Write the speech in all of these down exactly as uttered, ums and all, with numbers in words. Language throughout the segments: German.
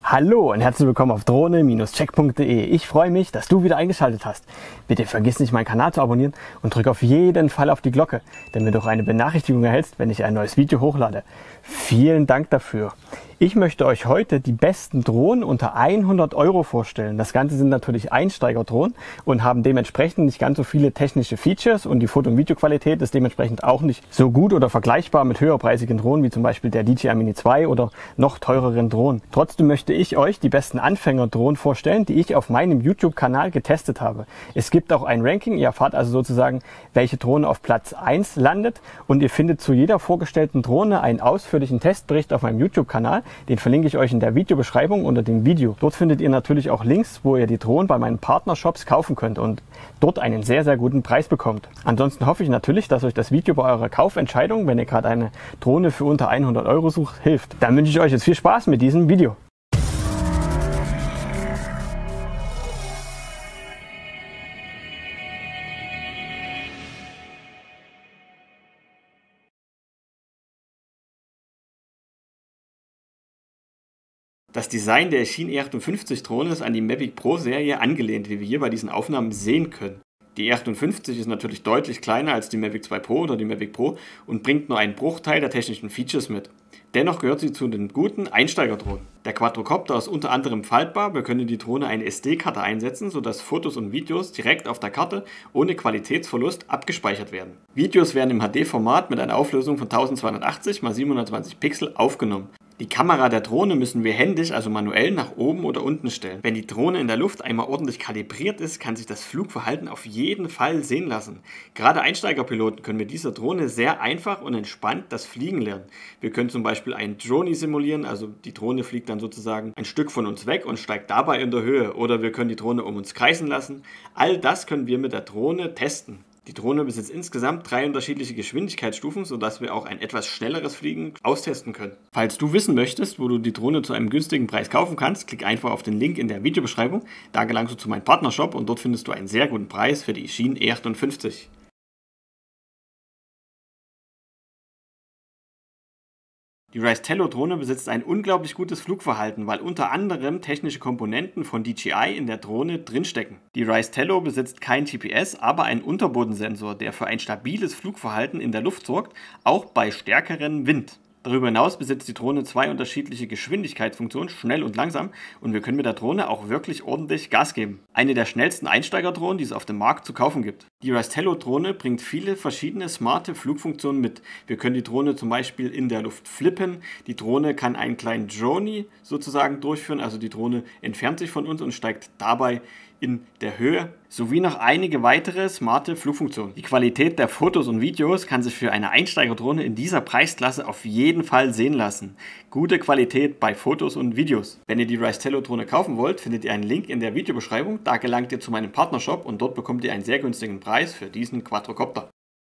Hallo und herzlich willkommen auf drohne Bindestrich check punkt de. Ich freue mich, dass du wieder eingeschaltet hast. Bitte vergiss nicht, meinen Kanal zu abonnieren und drück auf jeden Fall auf die Glocke, damit du auch eine Benachrichtigung erhältst, wenn ich ein neues Video hochlade. Vielen Dank dafür. Ich möchte euch heute die besten Drohnen unter hundert Euro vorstellen. Das Ganze sind natürlich Einsteigerdrohnen und haben dementsprechend nicht ganz so viele technische Features und die Foto- und Videoqualität ist dementsprechend auch nicht so gut oder vergleichbar mit höherpreisigen Drohnen wie zum Beispiel der D J I Mini zwei oder noch teureren Drohnen. Trotzdem möchte ich euch die besten Anfängerdrohnen vorstellen, die ich auf meinem YouTube-Kanal getestet habe. Es gibt auch ein Ranking, ihr erfahrt also sozusagen, welche Drohne auf Platz eins landet und ihr findet zu jeder vorgestellten Drohne einen ausführlichen Testbericht auf meinem YouTube-Kanal. Den verlinke ich euch in der Videobeschreibung unter dem Video. Dort findet ihr natürlich auch Links, wo ihr die Drohnen bei meinen Partnershops kaufen könnt und dort einen sehr, sehr guten Preis bekommt. Ansonsten hoffe ich natürlich, dass euch das Video bei eurer Kaufentscheidung, wenn ihr gerade eine Drohne für unter hundert Euro sucht, hilft. Dann wünsche ich euch jetzt viel Spaß mit diesem Video. Das Design der Eachine E achtundfünfzig Drohne ist an die Mavic Pro Serie angelehnt, wie wir hier bei diesen Aufnahmen sehen können. Die E achtundfünfzig ist natürlich deutlich kleiner als die Mavic zwei Pro oder die Mavic Pro und bringt nur einen Bruchteil der technischen Features mit. Dennoch gehört sie zu den guten Einsteigerdrohnen. Der Quadrocopter ist unter anderem faltbar, wir können in die Drohne eine S D-Karte einsetzen, sodass Fotos und Videos direkt auf der Karte ohne Qualitätsverlust abgespeichert werden. Videos werden im H D-Format mit einer Auflösung von eintausendzweihundertachtzig mal siebenhundertzwanzig Pixel aufgenommen. Die Kamera der Drohne müssen wir händisch, also manuell, nach oben oder unten stellen. Wenn die Drohne in der Luft einmal ordentlich kalibriert ist, kann sich das Flugverhalten auf jeden Fall sehen lassen. Gerade Einsteigerpiloten können mit dieser Drohne sehr einfach und entspannt das Fliegen lernen. Wir können zum Beispiel einen Dronie simulieren, also die Drohne fliegt dann sozusagen ein Stück von uns weg und steigt dabei in der Höhe. Oder wir können die Drohne um uns kreisen lassen. All das können wir mit der Drohne testen. Die Drohne besitzt insgesamt drei unterschiedliche Geschwindigkeitsstufen, sodass wir auch ein etwas schnelleres Fliegen austesten können. Falls du wissen möchtest, wo du die Drohne zu einem günstigen Preis kaufen kannst, klick einfach auf den Link in der Videobeschreibung. Da gelangst du zu meinem Partnershop und dort findest du einen sehr guten Preis für die Eachine E achtundfünfzig. Die Rastello-Drohne besitzt ein unglaublich gutes Flugverhalten, weil unter anderem technische Komponenten von D J I in der Drohne drinstecken. Die Rastello besitzt kein G P S, aber einen Unterbodensensor, der für ein stabiles Flugverhalten in der Luft sorgt, auch bei stärkerem Wind. Darüber hinaus besitzt die Drohne zwei unterschiedliche Geschwindigkeitsfunktionen, schnell und langsam, und wir können mit der Drohne auch wirklich ordentlich Gas geben. Eine der schnellsten Einsteigerdrohnen, die es auf dem Markt zu kaufen gibt. Die Rastello-Drohne bringt viele verschiedene smarte Flugfunktionen mit. Wir können die Drohne zum Beispiel in der Luft flippen, die Drohne kann einen kleinen Dronie sozusagen durchführen, also die Drohne entfernt sich von uns und steigt dabei in der Höhe, sowie noch einige weitere smarte Flugfunktionen. Die Qualität der Fotos und Videos kann sich für eine Einsteigerdrohne in dieser Preisklasse auf jeden Fall sehen lassen. Gute Qualität bei Fotos und Videos. Wenn ihr die Rastello-Drohne kaufen wollt, findet ihr einen Link in der Videobeschreibung. Da gelangt ihr zu meinem Partnershop und dort bekommt ihr einen sehr günstigen Preis für diesen Quadrocopter.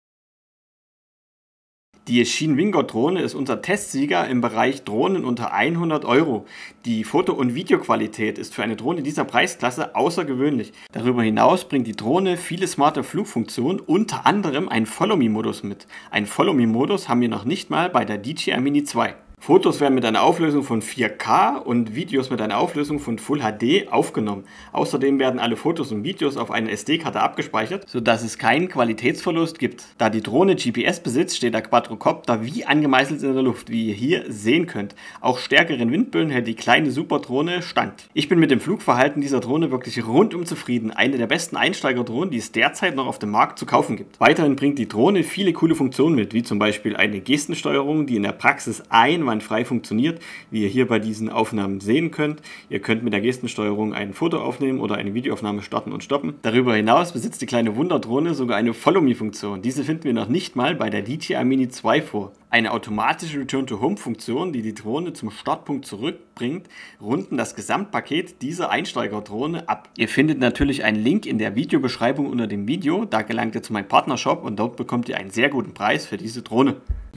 Die Eachine Wingo-Drohne ist unser Testsieger im Bereich Drohnen unter hundert Euro. Die Foto- und Videoqualität ist für eine Drohne dieser Preisklasse außergewöhnlich. Darüber hinaus bringt die Drohne viele smarte Flugfunktionen, unter anderem einen Follow-Me-Modus mit. Einen Follow-Me-Modus haben wir noch nicht mal bei der D J I Mini zwei. Fotos werden mit einer Auflösung von vier K und Videos mit einer Auflösung von Full H D aufgenommen. Außerdem werden alle Fotos und Videos auf eine S D-Karte abgespeichert, sodass es keinen Qualitätsverlust gibt. Da die Drohne G P S besitzt, steht der Quadrocopter wie angemeißelt in der Luft, wie ihr hier sehen könnt. Auch stärkeren Windböen hält die kleine Superdrohne stand. Ich bin mit dem Flugverhalten dieser Drohne wirklich rundum zufrieden. Eine der besten Einsteigerdrohnen, die es derzeit noch auf dem Markt zu kaufen gibt. Weiterhin bringt die Drohne viele coole Funktionen mit, wie zum Beispiel eine Gestensteuerung, die in der Praxis ein frei funktioniert, wie ihr hier bei diesen Aufnahmen sehen könnt. Ihr könnt mit der Gestensteuerung ein Foto aufnehmen oder eine Videoaufnahme starten und stoppen. Darüber hinaus besitzt die kleine Wunderdrohne sogar eine Follow-Me-Funktion. Diese finden wir noch nicht mal bei der D J I Mini zwei vor. Eine automatische Return-to-Home-Funktion, die die Drohne zum Startpunkt zurückbringt, runden das Gesamtpaket dieser Einsteigerdrohne ab. Ihr findet natürlich einen Link in der Videobeschreibung unter dem Video, da gelangt ihr zu meinem Partnershop und dort bekommt ihr einen sehr guten Preis für diese Drohne.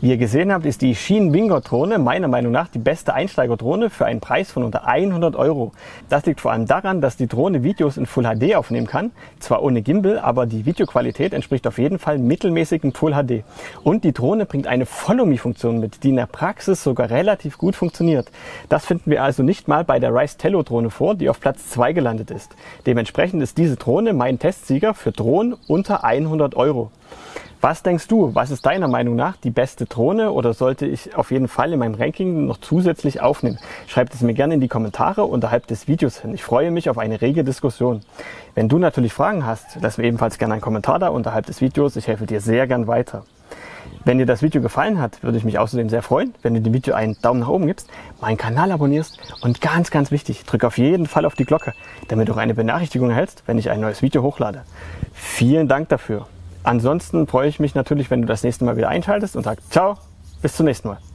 Wie ihr gesehen habt, ist die Shin Wingo Drohne meiner Meinung nach die beste Einsteigerdrohne für einen Preis von unter hundert Euro. Das liegt vor allem daran, dass die Drohne Videos in Full H D aufnehmen kann, zwar ohne Gimbal, aber die Videoqualität entspricht auf jeden Fall mittelmäßigem Full H D. Und die Drohne bringt eine Follow-Me-Funktion mit, die in der Praxis sogar relativ gut funktioniert. Das finden wir also nicht mal bei der Rise Tello Drohne vor, die auf Platz zwei gelandet ist. Dementsprechend ist diese Drohne mein Testsieger für Drohnen unter hundert Euro. Was denkst du, was ist deiner Meinung nach die beste Drohne oder sollte ich auf jeden Fall in meinem Ranking noch zusätzlich aufnehmen? Schreibt es mir gerne in die Kommentare unterhalb des Videos hin. Ich freue mich auf eine rege Diskussion. Wenn du natürlich Fragen hast, lass mir ebenfalls gerne einen Kommentar da unterhalb des Videos. Ich helfe dir sehr gern weiter. Wenn dir das Video gefallen hat, würde ich mich außerdem sehr freuen, wenn du dem Video einen Daumen nach oben gibst, meinen Kanal abonnierst und ganz, ganz wichtig, drück auf jeden Fall auf die Glocke, damit du auch eine Benachrichtigung erhältst, wenn ich ein neues Video hochlade. Vielen Dank dafür. Ansonsten freue ich mich natürlich, wenn du das nächste Mal wieder einschaltest und sagst ciao, bis zum nächsten Mal.